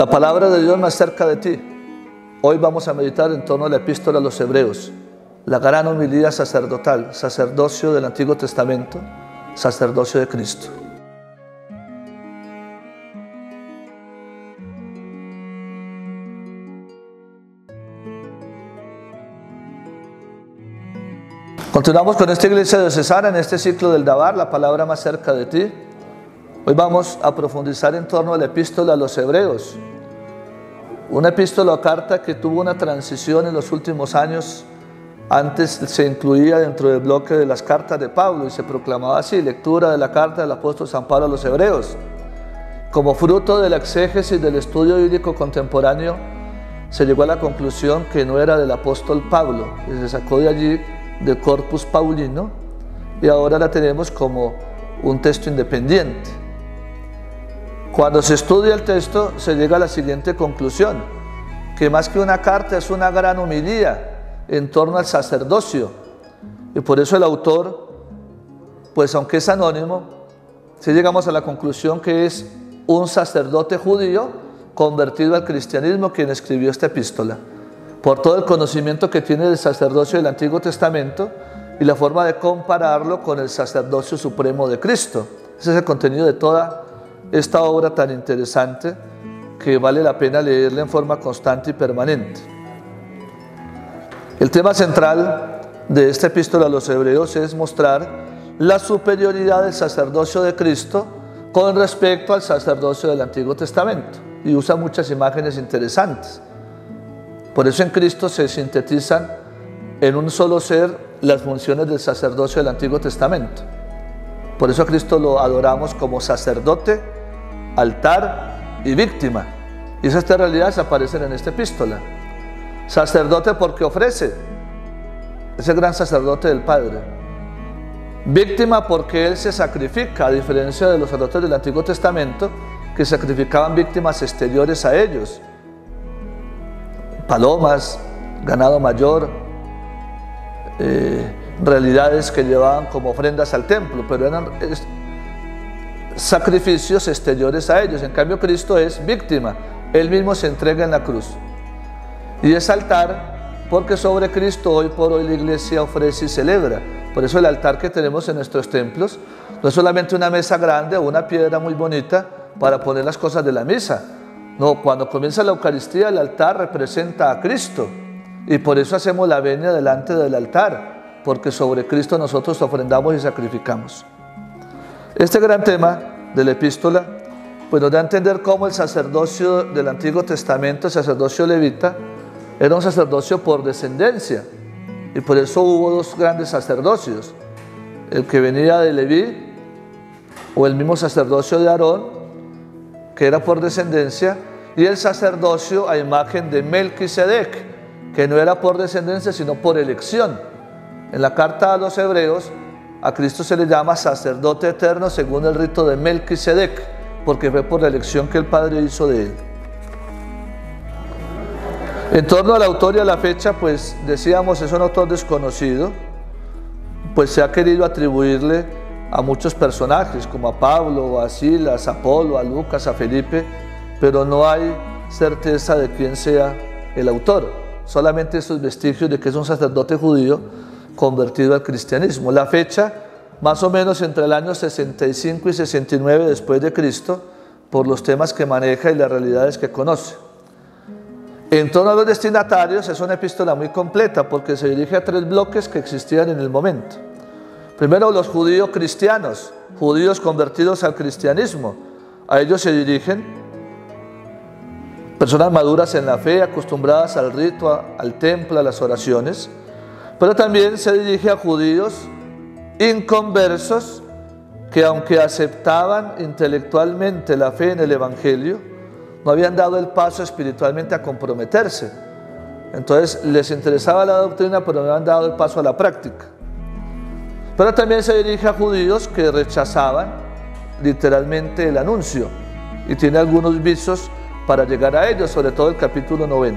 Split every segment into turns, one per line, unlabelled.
La palabra de Dios más cerca de ti. Hoy vamos a meditar en torno a la epístola a los Hebreos, la gran homilía sacerdotal, sacerdocio del Antiguo Testamento, sacerdocio de Cristo. Continuamos con esta iglesia diocesana en este ciclo del Dabar, la palabra más cerca de ti. Hoy vamos a profundizar en torno a la epístola a los Hebreos, una epístola o carta que tuvo una transición en los últimos años. Antes se incluía dentro del bloque de las cartas de Pablo y se proclamaba así: lectura de la carta del apóstol San Pablo a los Hebreos. Como fruto de la exégesis del estudio bíblico contemporáneo, se llegó a la conclusión que no era del apóstol Pablo, y se sacó de allí del corpus paulino, y ahora la tenemos como un texto independiente. Cuando se estudia el texto, se llega a la siguiente conclusión: que más que una carta es una gran homilía en torno al sacerdocio, y por eso el autor, pues aunque es anónimo, sí llegamos a la conclusión que es un sacerdote judío convertido al cristianismo quien escribió esta epístola, por todo el conocimiento que tiene del sacerdocio del Antiguo Testamento y la forma de compararlo con el sacerdocio supremo de Cristo. Ese es el contenido de toda esta obra tan interesante que vale la pena leerla en forma constante y permanente. El tema central de esta epístola a los Hebreos es mostrar la superioridad del sacerdocio de Cristo con respecto al sacerdocio del Antiguo Testamento, y usa muchas imágenes interesantes. Por eso en Cristo se sintetizan en un solo ser las funciones del sacerdocio del Antiguo Testamento. Por eso a Cristo lo adoramos como sacerdote, altar y víctima. Y esas tres realidades aparecen en esta epístola. Sacerdote porque ofrece, es el gran sacerdote del Padre. Víctima porque Él se sacrifica, a diferencia de los sacerdotes del Antiguo Testamento, que sacrificaban víctimas exteriores a ellos. Palomas, ganado mayor, realidades que llevaban como ofrendas al templo, pero eran sacrificios exteriores a ellos. En cambio, Cristo es víctima, Él mismo se entrega en la cruz. Y es altar porque sobre Cristo hoy por hoy la iglesia ofrece y celebra. Por eso el altar que tenemos en nuestros templos no es solamente una mesa grande o una piedra muy bonita para poner las cosas de la misa. No, cuando comienza la Eucaristía, el altar representa a Cristo, y por eso hacemos la venia delante del altar, porque sobre Cristo nosotros ofrendamos y sacrificamos. Este gran tema de la epístola pues nos da a entender cómo el sacerdocio del Antiguo Testamento, el sacerdocio levita, era un sacerdocio por descendencia, y por eso hubo dos grandes sacerdocios: el que venía de Leví, o el mismo sacerdocio de Aarón, que era por descendencia, y el sacerdocio a imagen de Melquisedec, que no era por descendencia sino por elección. En la carta a los Hebreos, a Cristo se le llama sacerdote eterno según el rito de Melquisedec, porque fue por la elección que el Padre hizo de él. En torno al autor y a la fecha, pues decíamos, es un autor desconocido, pues se ha querido atribuirle a muchos personajes, como a Pablo, a Silas, a Apolo, a Lucas, a Felipe, pero no hay certeza de quién sea el autor, solamente esos vestigios de que es un sacerdote judío convertido al cristianismo. La fecha, más o menos entre el año 65 y 69 después de Cristo, por los temas que maneja y las realidades que conoce. En torno a los destinatarios, es una epístola muy completa porque se dirige a tres bloques que existían en el momento. Primero, los judíos cristianos, judíos convertidos al cristianismo. A ellos se dirigen personas maduras en la fe, acostumbradas al rito, al templo, a las oraciones. Pero también se dirige a judíos inconversos que, aunque aceptaban intelectualmente la fe en el Evangelio, no habían dado el paso espiritualmente a comprometerse. Entonces les interesaba la doctrina, pero no habían dado el paso a la práctica. Pero también se dirige a judíos que rechazaban literalmente el anuncio, y tiene algunos visos para llegar a ellos, sobre todo el capítulo 9.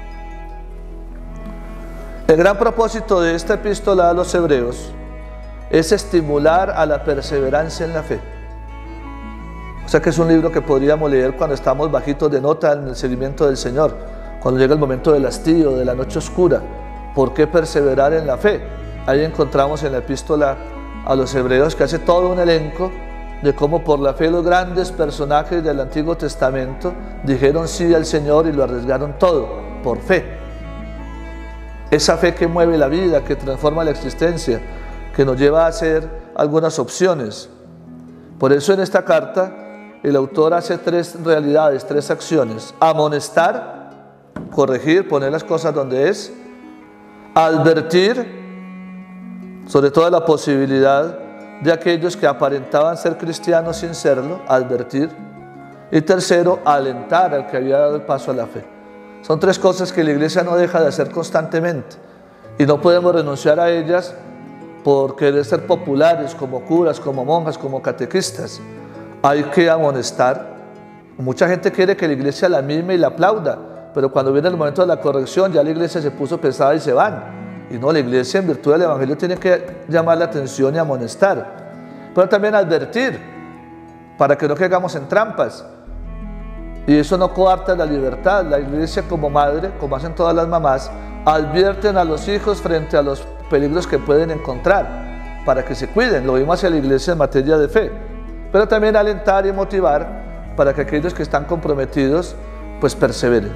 El gran propósito de esta epístola a los Hebreos es estimular a la perseverancia en la fe. O sea que es un libro que podríamos leer cuando estamos bajitos de nota en el seguimiento del Señor, cuando llega el momento del hastío, de la noche oscura. ¿Por qué perseverar en la fe? Ahí encontramos en la epístola a los Hebreos que hace todo un elenco de cómo por la fe los grandes personajes del Antiguo Testamento dijeron sí al Señor y lo arriesgaron todo, por fe. Esa fe que mueve la vida, que transforma la existencia, que nos lleva a hacer algunas opciones. Por eso en esta carta el autor hace tres realidades, tres acciones: amonestar, corregir, poner las cosas donde es; advertir sobre toda la posibilidad de aquellos que aparentaban ser cristianos sin serlo, advertir; y tercero, alentar al que había dado el paso a la fe. Son tres cosas que la iglesia no deja de hacer constantemente y no podemos renunciar a ellas por querer ser populares como curas, como monjas, como catequistas. Hay que amonestar. Mucha gente quiere que la iglesia la mime y la aplauda, pero cuando viene el momento de la corrección ya la iglesia se puso pesada y se van. Y no, la iglesia en virtud del evangelio tiene que llamar la atención y amonestar, pero también advertir para que no caigamos en trampas. Y eso no coarta la libertad. La iglesia como madre, como hacen todas las mamás, advierten a los hijos frente a los peligros que pueden encontrar para que se cuiden. Lo mismo hacia la iglesia en materia de fe, pero también alentar y motivar para que aquellos que están comprometidos pues perseveren.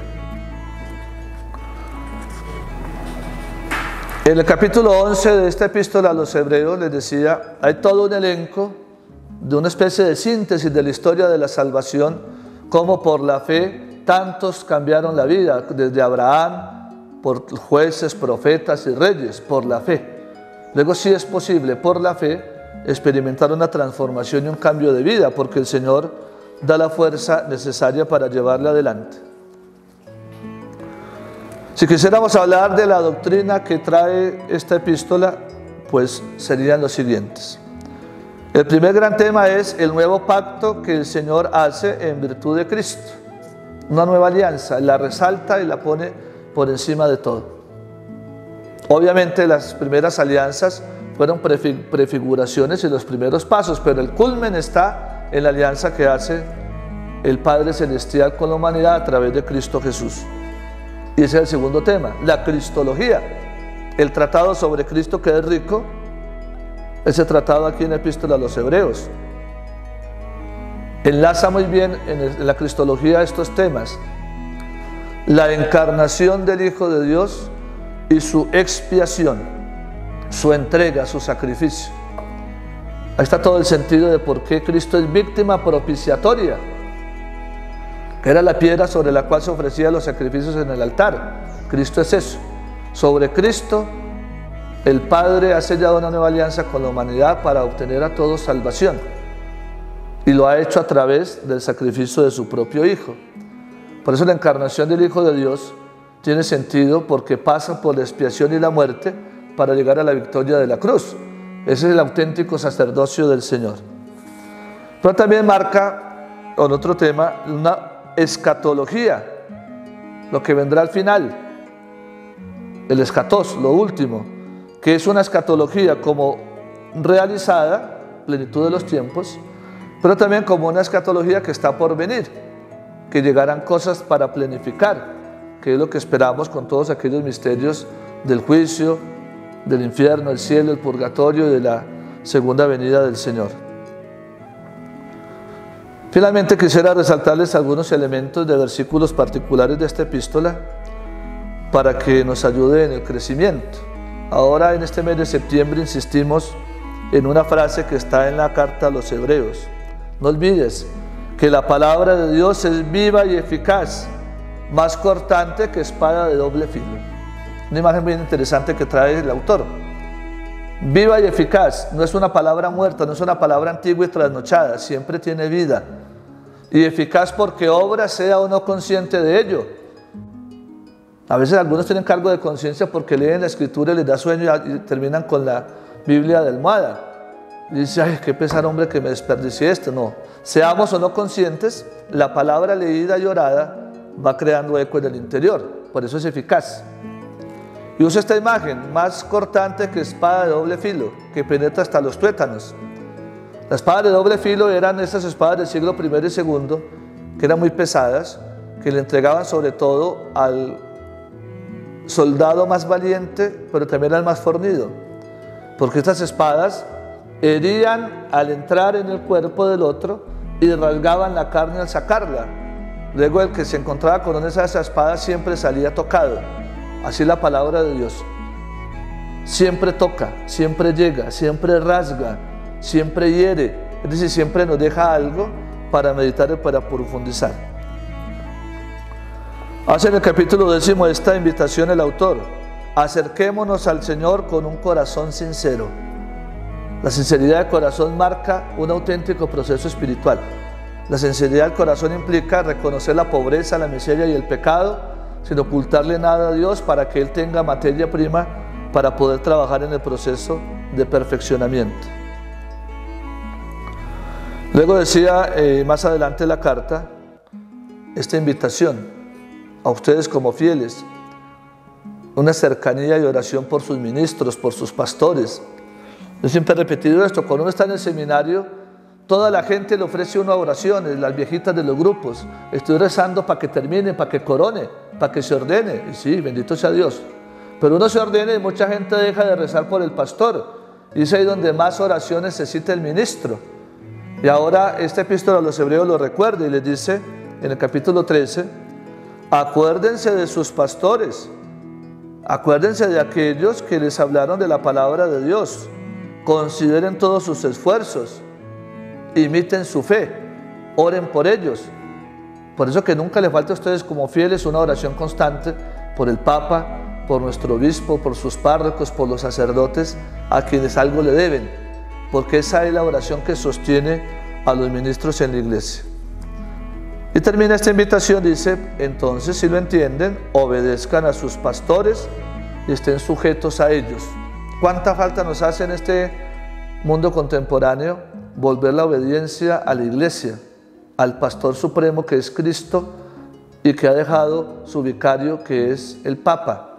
En el capítulo 11 de esta epístola a los Hebreos les decía, hay todo un elenco de una especie de síntesis de la historia de la salvación, como por la fe tantos cambiaron la vida, desde Abraham, por jueces, profetas y reyes, por la fe. Luego sí es posible por la fe experimentar una transformación y un cambio de vida, porque el Señor da la fuerza necesaria para llevarla adelante. Si quisiéramos hablar de la doctrina que trae esta epístola, pues serían los siguientes. El primer gran tema es el nuevo pacto que el Señor hace en virtud de Cristo. Una nueva alianza, la resalta y la pone por encima de todo. Obviamente las primeras alianzas fueron prefiguraciones y los primeros pasos, pero el culmen está en la alianza que hace el Padre Celestial con la humanidad a través de Cristo Jesús. Y ese es el segundo tema, la cristología, el tratado sobre Cristo que es rico. Ese tratado aquí en la epístola a los Hebreos enlaza muy bien en la cristología estos temas: la encarnación del Hijo de Dios y su expiación, su entrega, su sacrificio. Ahí está todo el sentido de por qué Cristo es víctima propiciatoria, que era la piedra sobre la cual se ofrecían los sacrificios en el altar. Cristo es eso. Sobre Cristo el Padre ha sellado una nueva alianza con la humanidad para obtener a todos salvación, y lo ha hecho a través del sacrificio de su propio Hijo. Por eso la encarnación del Hijo de Dios tiene sentido, porque pasa por la expiación y la muerte para llegar a la victoria de la cruz. Ese es el auténtico sacerdocio del Señor. Pero también marca, en otro tema, una escatología, lo que vendrá al final, el escatos, lo último, que es una escatología como realizada, plenitud de los tiempos, pero también como una escatología que está por venir, que llegarán cosas para planificar, que es lo que esperamos con todos aquellos misterios del juicio, del infierno, el cielo, el purgatorio y de la segunda venida del Señor. Finalmente quisiera resaltarles algunos elementos de versículos particulares de esta epístola para que nos ayude en el crecimiento. Ahora en este mes de septiembre insistimos en una frase que está en la carta a los Hebreos. No olvides que la palabra de Dios es viva y eficaz, más cortante que espada de doble filo. Una imagen bien interesante que trae el autor. Viva y eficaz, no es una palabra muerta, no es una palabra antigua y trasnochada, siempre tiene vida. Y eficaz porque obra, sea o no consciente de ello. A veces algunos tienen cargo de conciencia porque leen la escritura y les da sueño y terminan con la Biblia de almohada. Y dice, ay, qué pesar, hombre, que me desperdicié esto. No, seamos o no conscientes, la palabra leída y orada va creando eco en el interior, por eso es eficaz. Y usa esta imagen, más cortante que espada de doble filo, que penetra hasta los tuétanos. Las espadas de doble filo eran estas espadas del siglo I y II, que eran muy pesadas, que le entregaban sobre todo al soldado más valiente, pero también al más fornido, porque estas espadas herían al entrar en el cuerpo del otro y rasgaban la carne al sacarla. Luego el que se encontraba con una de esas espadas siempre salía tocado. Así la palabra de Dios. Siempre toca, siempre llega, siempre rasga, siempre hiere. Es decir, siempre nos deja algo para meditar y para profundizar. Hace en el capítulo 10 esta invitación el autor: acerquémonos al Señor con un corazón sincero. La sinceridad del corazón marca un auténtico proceso espiritual. La sinceridad del corazón implica reconocer la pobreza, la miseria y el pecado, sin ocultarle nada a Dios, para que Él tenga materia prima para poder trabajar en el proceso de perfeccionamiento. Luego decía más adelante la carta esta invitación a ustedes como fieles, una cercanía y oración por sus ministros, por sus pastores. Yo siempre he repetido esto: cuando uno está en el seminario, toda la gente le ofrece una oraciones, las viejitas de los grupos: estoy rezando para que termine, para que corone, para que se ordene. Y sí, bendito sea Dios. Pero uno se ordena y mucha gente deja de rezar por el pastor, y es ahí donde más oración necesita el ministro. Y ahora esta epístola a los hebreos lo recuerda y les dice en el capítulo 13: acuérdense de sus pastores, acuérdense de aquellos que les hablaron de la palabra de Dios, consideren todos sus esfuerzos, imiten su fe, oren por ellos. Por eso que nunca le falte a ustedes como fieles una oración constante por el Papa, por nuestro obispo, por sus párrocos, por los sacerdotes a quienes algo le deben, porque esa es la oración que sostiene a los ministros en la iglesia. Y termina esta invitación, dice: entonces, si lo entienden, obedezcan a sus pastores y estén sujetos a ellos. ¿Cuánta falta nos hace en este mundo contemporáneo volver la obediencia a la iglesia, al pastor supremo que es Cristo y que ha dejado su vicario que es el Papa,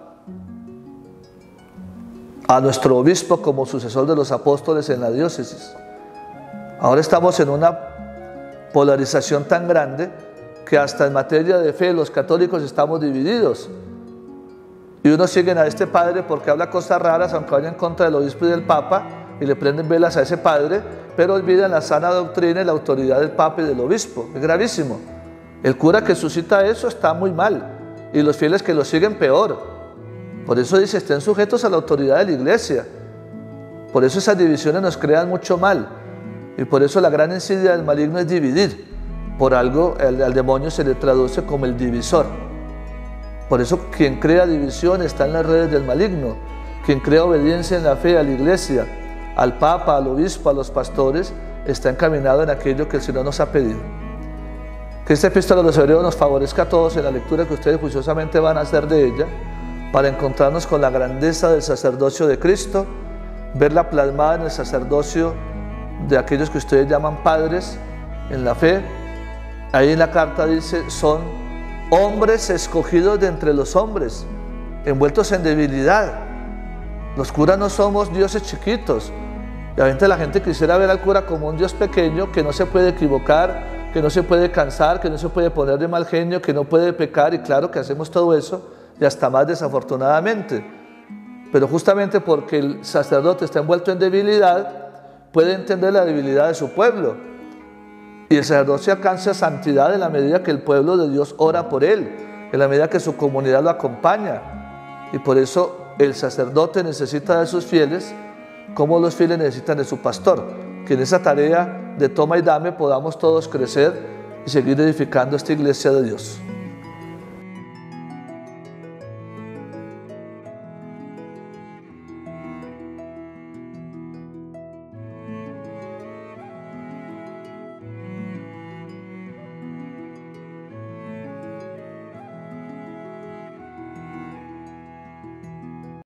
a nuestro obispo como sucesor de los apóstoles en la diócesis? Ahora estamos en una polarización tan grande que hasta en materia de fe los católicos estamos divididos, y unos siguen a este padre porque habla cosas raras, aunque vaya en contra del obispo y del Papa, y le prenden velas a ese padre, pero olvidan la sana doctrina y la autoridad del Papa y del obispo. Es gravísimo. El cura que suscita eso está muy mal, y los fieles que lo siguen peor. Por eso dice: estén sujetos a la autoridad de la iglesia. Por eso esas divisiones nos crean mucho mal, y por eso la gran insidia del maligno es dividir. Por algo al demonio se le traduce como el divisor. Por eso quien crea división está en las redes del maligno. Quien crea obediencia en la fe a la iglesia, al Papa, al obispo, a los pastores, está encaminado en aquello que el Señor nos ha pedido. Que esta epístola a los hebreos nos favorezca a todos en la lectura que ustedes juiciosamente van a hacer de ella, para encontrarnos con la grandeza del sacerdocio de Cristo, verla plasmada en el sacerdocio de aquellos que ustedes llaman padres en la fe. Ahí en la carta dice: son hombres escogidos de entre los hombres, envueltos en debilidad. Los curas no somos dioses chiquitos. Y a veces la gente quisiera ver al cura como un Dios pequeño que no se puede equivocar, que no se puede cansar, que no se puede poner de mal genio, que no puede pecar. Y claro que hacemos todo eso, y hasta más desafortunadamente. Pero justamente porque el sacerdote está envuelto en debilidad, puede entender la debilidad de su pueblo. Y el sacerdocio alcanza santidad en la medida que el pueblo de Dios ora por él, en la medida que su comunidad lo acompaña. Y por eso el sacerdote necesita de sus fieles, como los fieles necesitan de su pastor. Que en esa tarea de toma y dame podamos todos crecer y seguir edificando esta iglesia de Dios.